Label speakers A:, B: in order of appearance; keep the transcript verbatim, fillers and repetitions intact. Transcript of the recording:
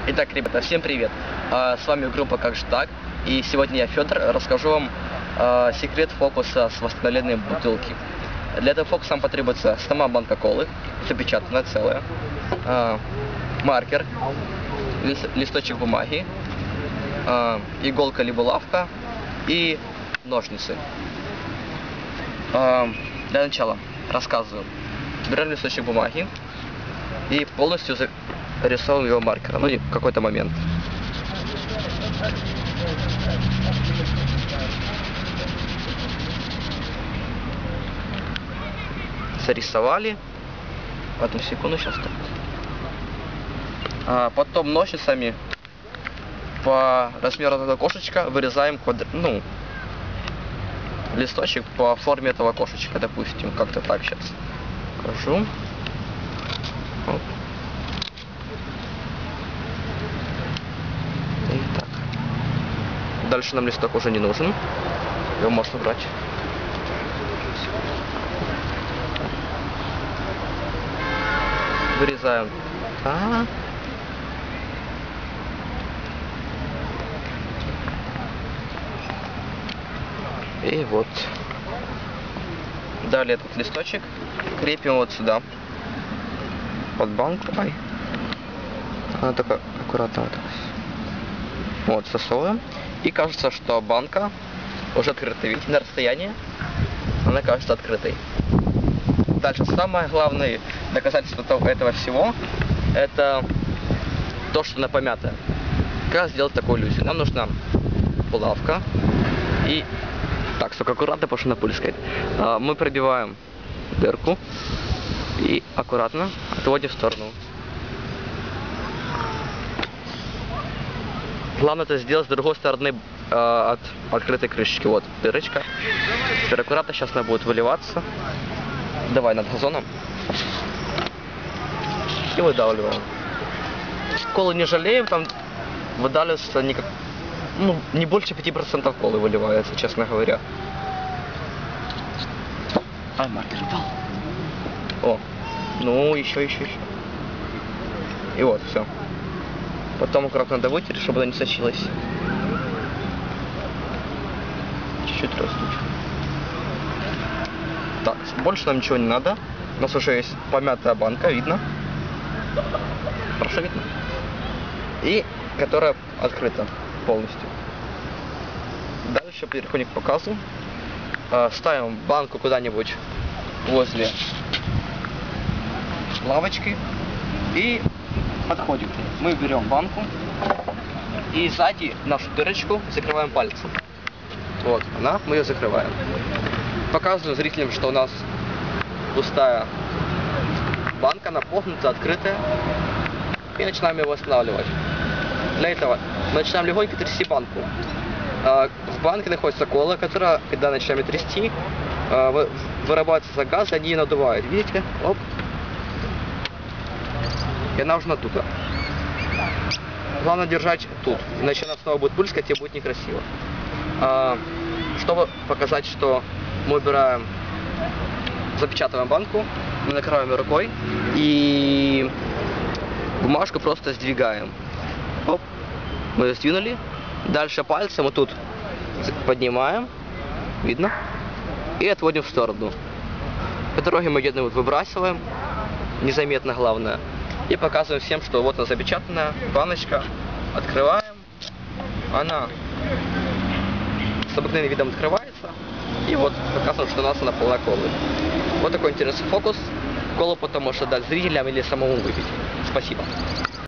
A: Итак, ребята, всем привет! С вами группа Как же так? И сегодня я, Федор, расскажу вам секрет фокуса с восстановлением бутылки. Для этого фокуса нам потребуется сама банка колы, запечатанная целая, маркер, листочек бумаги, иголка либо лавка и ножницы. Для начала рассказываю. Берем листочек бумаги и полностью рисуем его маркером, ну, в какой-то момент. Зарисовали. Одну секунду, сейчас. А потом ножницами по размеру этого окошечка вырезаем квадр... ну, листочек по форме этого окошечка, допустим, как-то так сейчас покажу. Оп. И так. Дальше нам листок уже не нужен. Его можно брать. Вырезаем. А-а-а. И вот. Далее этот листочек крепим вот сюда. Под банку. Ай. Она такая аккуратно вот. Вот, засовываем. И кажется, что банка уже открыта. Видите, на расстоянии она кажется открытой. Дальше самое главное доказательство этого всего — это то, что она помятая. Как сделать такую иллюзию? Нам нужна булавка и... Так, только аккуратно, потому что она пульскает. Мы пробиваем дырку и аккуратно отводим в сторону. Главное это сделать с другой стороны э, от открытой крышечки. Вот дырочка. Теперь аккуратно, сейчас она будет выливаться. Давай над газоном. И выдавливаем. Колы не жалеем, там выдавливается никак... ну, не больше пяти процентов колы выливается, честно говоря. Ай, маркер упал. О, ну еще, еще, еще. И вот, все. Потом аккуратно надо вытереть, чтобы она не сочилась. Чуть-чуть растуть. Так, больше нам ничего не надо. У нас уже есть помятая банка, видно? Хорошо видно? И которая открыта полностью. Дальше переходим к показу. Ставим банку куда-нибудь возле лавочки и подходим. Мы берем банку и сзади нашу дырочку закрываем пальцем. Вот она, мы ее закрываем. Показываю зрителям, что у нас пустая банка, наполнена, открытая. И начинаем ее восстанавливать. Для этого мы начинаем легонько трясти банку. В банке находится кола, которая, когда начинаем трясти, вырабатывается газ, и они ее надувают. Видите? Оп. И она уже надута. Главное держать тут, иначе она снова будет пульскать и будет некрасиво. Чтобы показать, что мы убираем, запечатываем банку, мы накрываем рукой и бумажку просто сдвигаем. Оп. Мы ее сдвинули. Дальше пальцем мы тут поднимаем, видно, и отводим в сторону. По дороге мы где-нибудь выбрасываем, незаметно главное, и показываем всем, что вот она запечатанная баночка, открываем, она с обыкновенным видом открывается, и вот показываем, что у нас она полна колы. Вот такой интересный фокус. Колу потом можно дать зрителям или самому выпить. Спасибо.